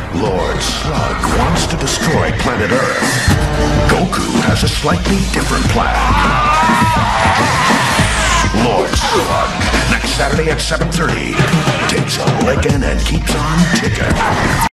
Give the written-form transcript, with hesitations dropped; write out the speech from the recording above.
Lord Slug wants to destroy planet Earth. Goku has a slightly different plan. Lord Slug, next Saturday at 7:30, takes a licking and keeps on ticking.